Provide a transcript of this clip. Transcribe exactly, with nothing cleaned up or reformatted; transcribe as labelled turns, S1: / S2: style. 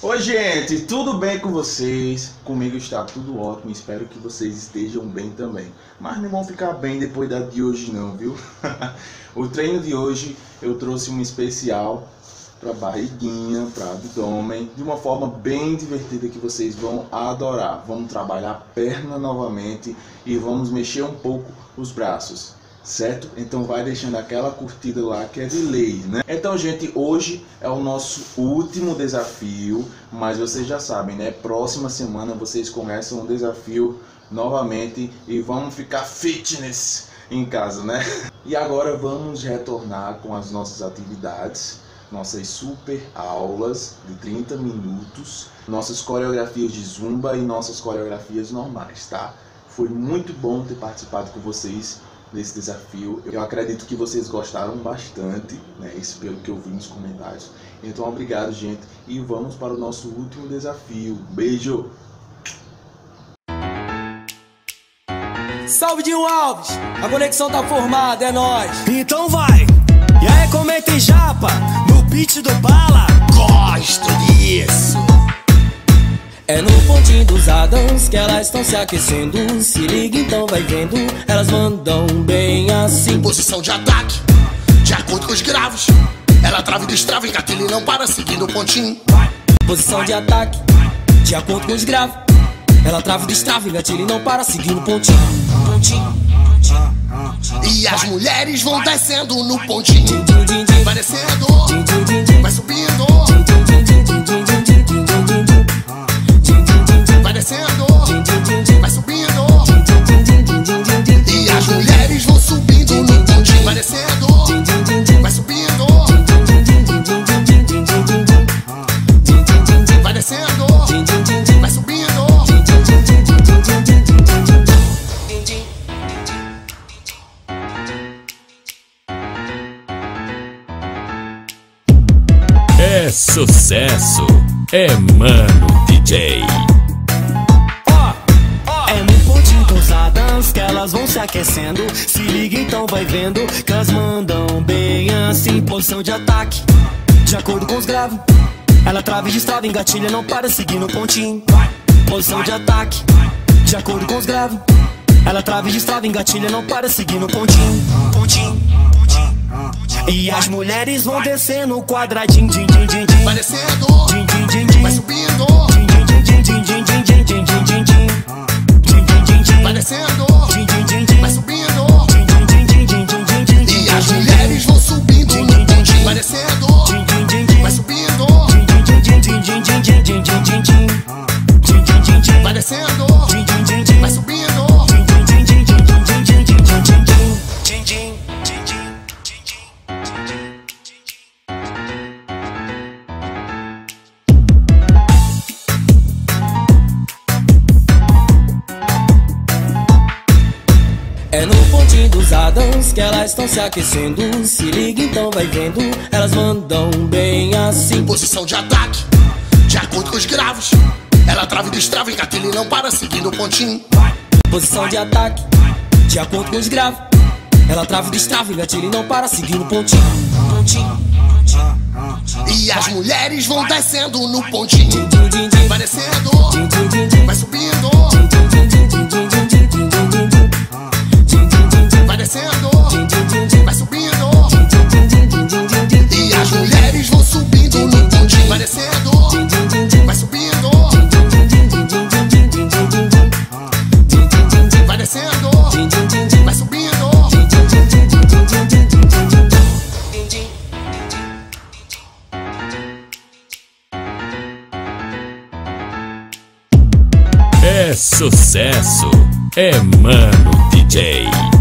S1: Oi gente, tudo bem com vocês? Comigo está tudo ótimo, espero que vocês estejam bem também. Mas não vão ficar bem depois da de hoje não, viu? O treino de hoje eu trouxe um especial para barriguinha, para abdômen, de uma forma bem divertida que vocês vão adorar. Vamos trabalhar a perna novamente e vamos mexer um pouco os braços. Certo? Então vai deixando aquela curtida lá que é de lei, né? Então, gente, hoje é o nosso último desafio, mas vocês já sabem, né? Próxima semana vocês começam um desafio novamente e vamos ficar fitness em casa, né? E agora vamos retornar com as nossas atividades, nossas super aulas de trinta minutos, nossas coreografias de zumba e nossas coreografias normais, tá? Foi muito bom ter participado com vocês desse desafio. Eu acredito que vocês gostaram bastante, né? Isso pelo que eu vi nos comentários. Então, obrigado, gente. E vamos para o nosso último desafio. Beijo!
S2: Salve, Dinho Alves! A conexão tá formada, é nóis! Então vai! E aí, comenta e japa, no beat do bala. Gosto disso! É no pontinho dos Adams que elas estão se aquecendo. Se liga, então vai vendo, elas mandam bem assim.
S3: Posição de ataque, de acordo com os graves. Ela trava e destrava, engatilha e não para, seguindo o pontinho.
S2: Posição de ataque, de acordo com os graves. Ela trava e destrava, engatilha e não para, seguindo o pontinho. Pontinho.
S3: E as mulheres vão descendo no pontinho. Vai descendo, vai subindo, vai descendo, vai subindo. E as mulheres vão subindo no pontinho. Vai descendo, vai subindo, vai descendo, vai subindo.
S4: É sucesso, é Mano D J.
S2: É no pontinho dos Adams que elas vão se aquecendo. Se liga, então vai vendo que elas mandam bem assim. Posição de ataque, de acordo com os graves. Ela trava e destrava, engatilha, não para, seguindo o pontinho. Posição de ataque, de acordo com os graves. Ela trava e destrava, engatilha, não para, seguindo o pontinho. Pontinho. E as mulheres vão descendo o quadradinho.
S3: Vai descendo, vai subindo, vai descendo, vai subindo. E as mulheres vão subindo no pontinho. Vai descendo, vai subindo, vai descendo, vai subindo.
S2: É no pontinho dos Adams que elas estão se aquecendo. Se liga, então vai vendo, elas mandam bem assim.
S3: Posição de ataque, de acordo com os graves. Ela trava e destrava, engatilha e não para, seguindo o pontinho.
S2: Posição de ataque, de acordo com os graves. Ela trava e destrava, engatilha e não para, seguindo o pontinho. Pontinho.
S3: E as mulheres vão descendo no pontinho. Vai descendo, vai subindo, vai descendo, vai subindo. E as mulheres vão subindo no pontinho. Vai descendo, vai subindo, vai descendo, vai subindo.
S4: É sucesso, é Mano D J.